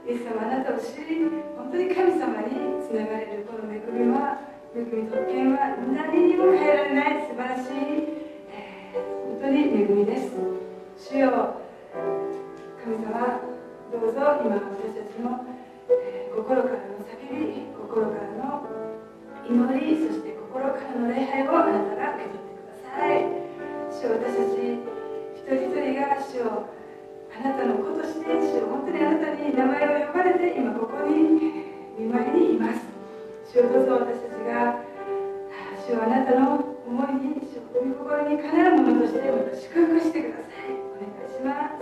イエス様あなたを知り、本当に神様につながれるこの恵み特権は何にも変えられない素晴らしい、本当に恵みです。主よ、神様、どうぞ今私たちの、心からの叫び、心からの祈り、そして心からの礼拝をあなたが受け取ってください。主よ、私たち一人一人が主よ、あなたの子として主よ、本当にあなたに名前を呼ばれて今ここに御前にいます。主よ、どうぞ私たちが主よ、あなたの思いに主よ、御心にかなうものとしてまた祝福してください。お願いします。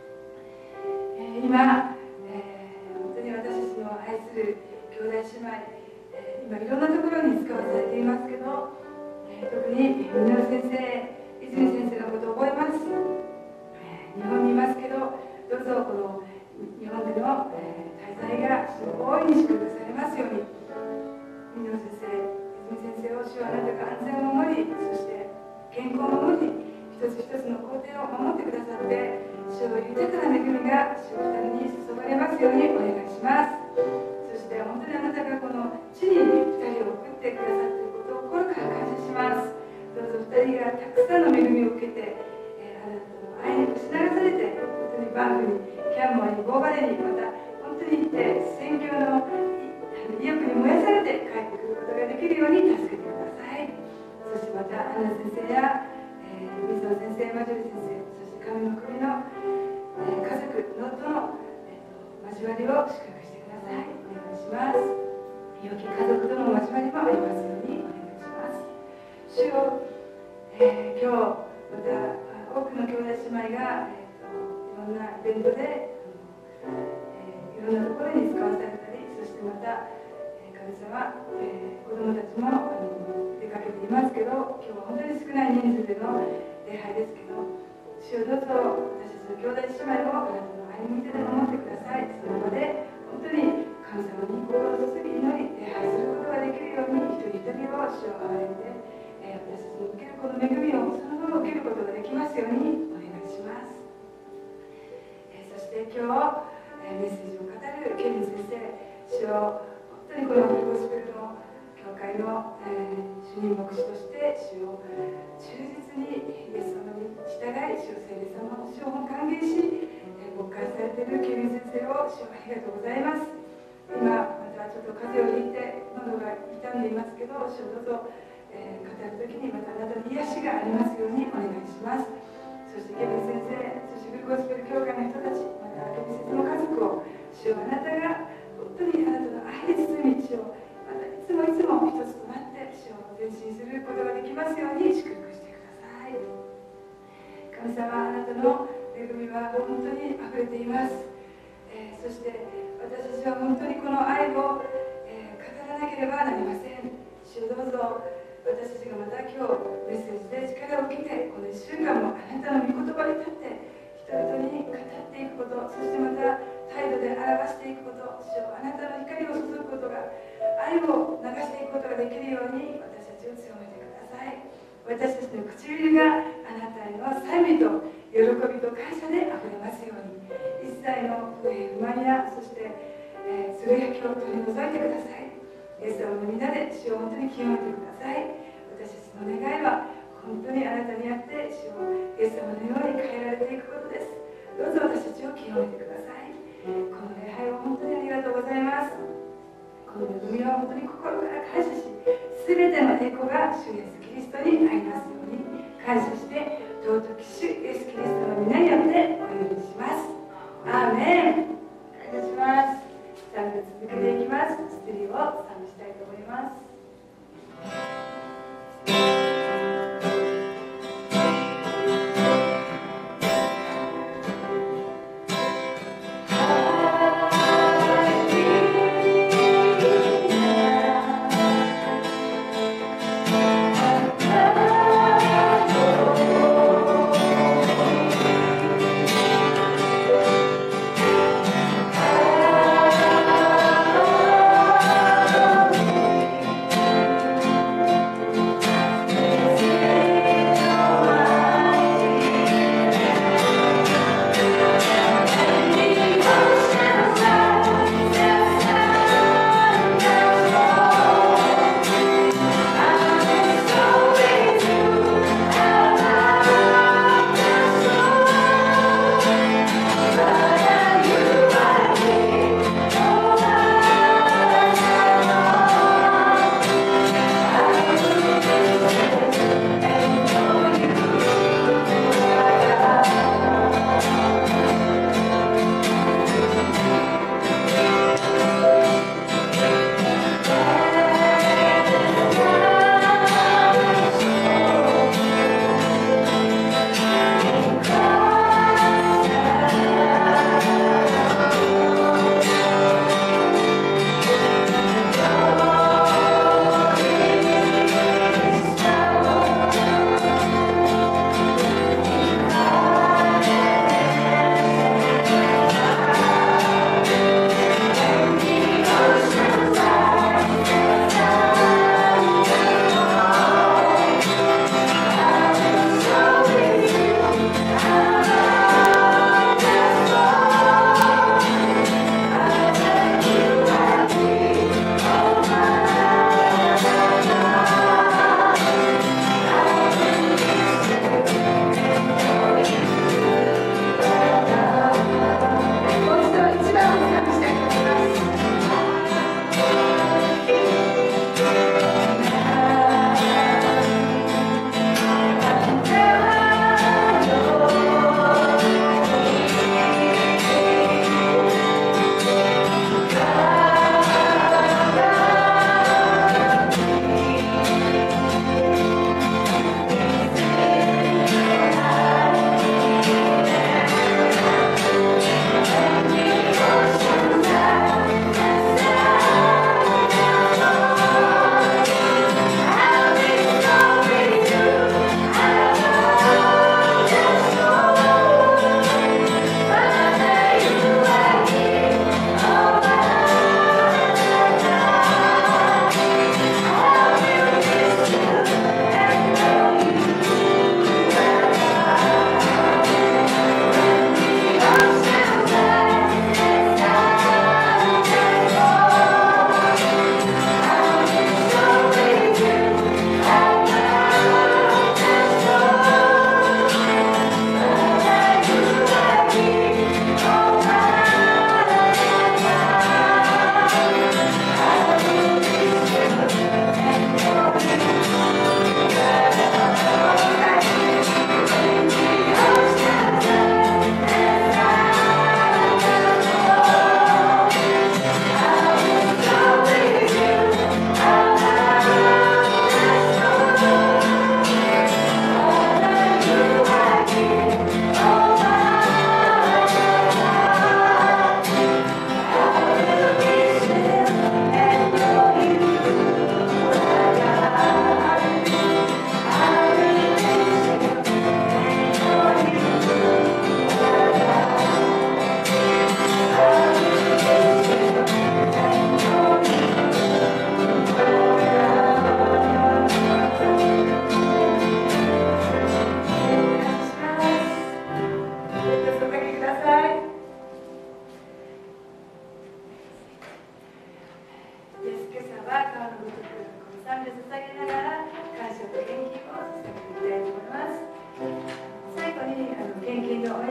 今、本当に私たちの愛する兄弟姉妹、今いろんなところに使わされていますけど、特にみのる先生、泉先生のことを覚えます。日本にいますけど、どうぞこの日本での、滞在が大いに祝福されますように。みのる先生、泉先生を主はあなたが安全を守り、そして健康を守り、一つ一つの工程を守ってくださって、主を豊かな恵みが主を二人に注がれますようにお願いします。そして本当にあなたがこの地に二人を送ってくださっていることを心から感謝します。どうぞ二人がたくさんの恵みを受けて、あなたの愛に押し流されて、本当にバンフにキャンモアにボーバレにまた本当に行って宣教の意欲に燃やされて帰ってくることができるように助けてください。そしてまたアンナ先生や、水野先生、マジョリ先生、そして神の国の、家族のとの、交わりを祝福してください。お願いします。良き家族との交わりもありますようにお願いします。主よ、今日また多くの兄弟姉妹が、いろんなイベントで、いろんなところに使わされたり、そしてまた、神様、子供たちも出かけていますけど、今日は本当に少ない人数での礼拝ですけど、主よ、どうぞ私たちの兄弟姉妹をあなたの愛に見てで守ってください。その場で本当に神様に心を注ぎ祈り礼拝することができるように、一人一人を主を憐れんで、私たちの受けるこの恵みをそのまま受けることができますようにお願いします。そして今日、メッセージを語るケビン先生、主を本当にこのゴスペルの教会の、主任牧師として主を忠実にイエス様に従い、主を聖霊様の主を歓迎し、牧会されているケビン先生を主をありがとうございます。今またちょっと風邪をひいて喉が痛んでいますけど、主をどうぞ、語るときにまたあなたの癒しがありますようにお願いします。そしてケビン先生、そしてゴスペル教会の人たち、またケビン先生の家族を主をあなたが本当にあなたの愛で包み、主をまたいつもいつも一つとなって主を前進することができますように祝福してください。神様、あなたの恵みは本当にあふれています。そして私たちは本当にこの愛を、語らなければなりません。主をどうぞ私たちがまた今日メッセージで力を受けて、この1週間もあなたの御言葉に立って人々に語っていくこと、そしてまた態度で表していくこと、主よ、あなたの光を注ぐことが、愛を流していくことができるように私たちを強めてください。私たちの唇があなたへの賛美と喜びと感謝であふれますように、一切の不平不満や、そして、つぶやきを取り除いてください。イエス様の皆で主を本当に清めてください。私たちの願いは本当にあなたにあって、主をイエス様のように変えられていくことです。どうぞ私たちを清めてください。この礼拝を本当にありがとうございます。この恵みは本当に心から感謝し、すべての栄光が主イエスキリストにありますように感謝して、尊き主イエスキリストの皆によってお祈りします。アーメン。感謝します。賛美続けていきます。ステリーを賛美したいと思います。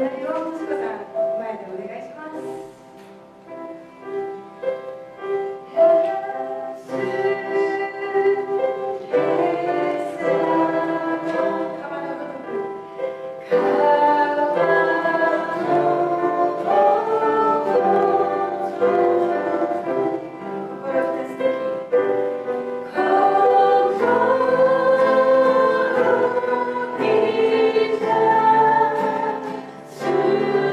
隣のとしこさん、前でお願いします。 心一つ的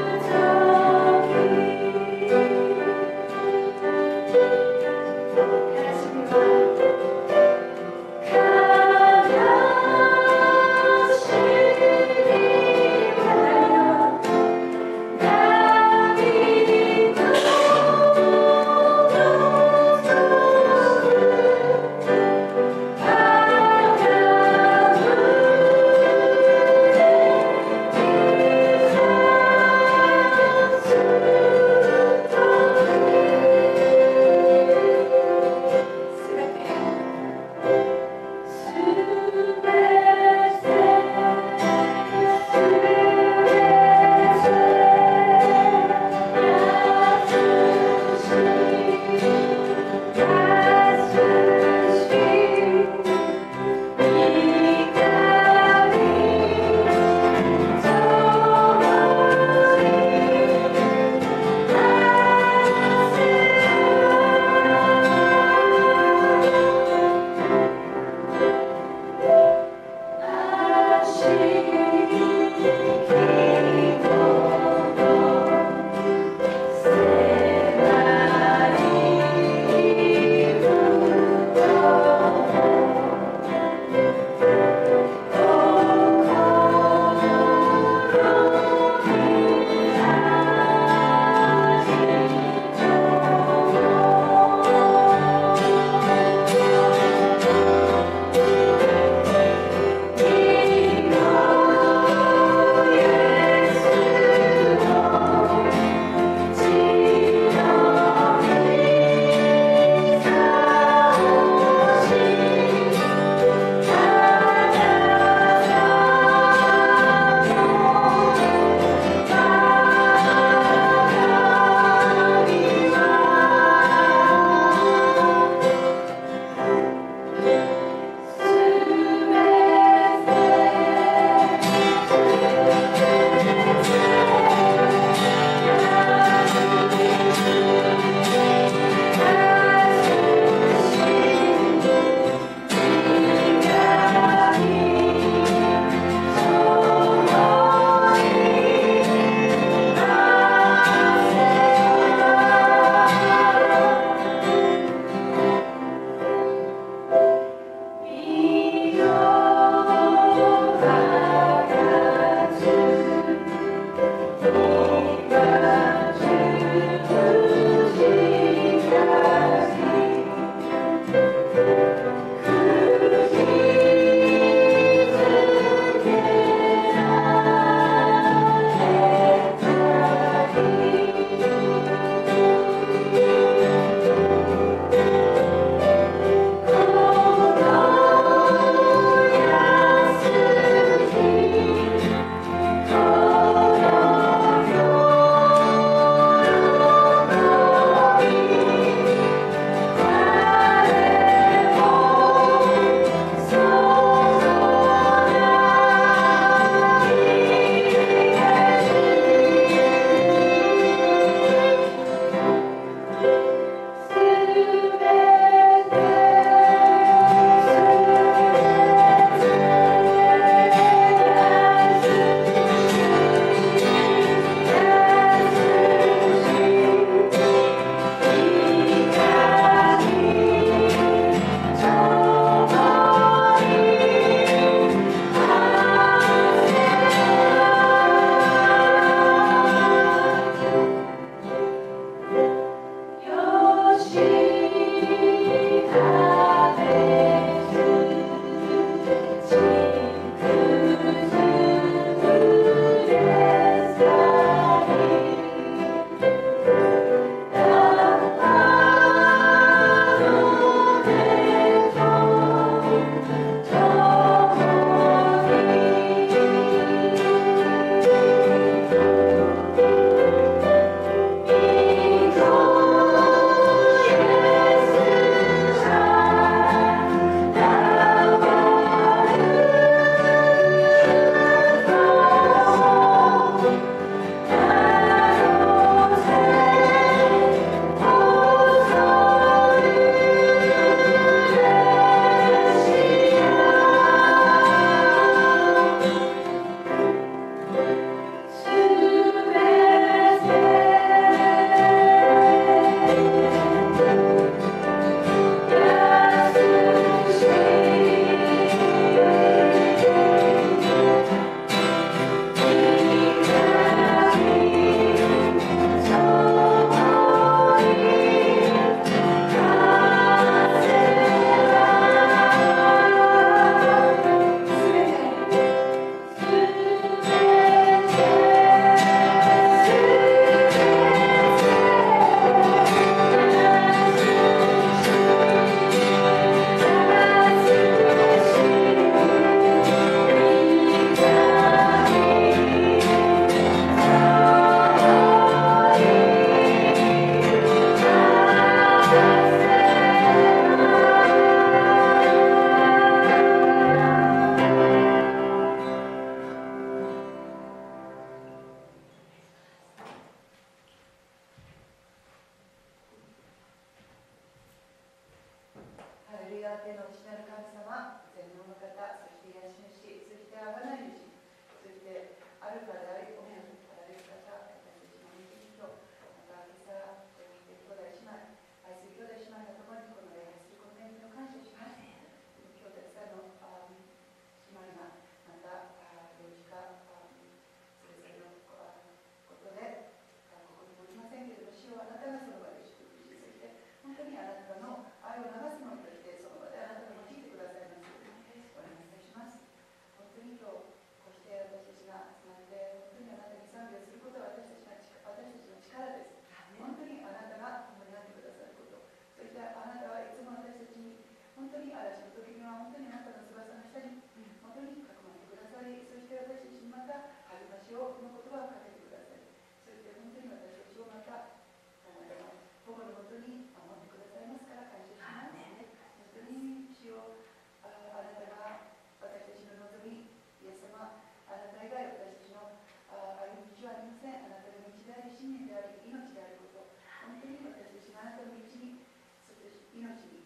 嵐の時には本当にあなたの翼の下に本当に囲まれてくださり、そして私たちにまた励ましをの言葉をかけてください。そして本当に私たちをまた保護のもとに守ってくださいますから感謝します。本当に主よ、あなたが私たちの望み、イエス様、あなた以外私たちの歩む道はありません。あなたの道であり、信念であり、命であること、本当に私たちがあなたの道に、そして命に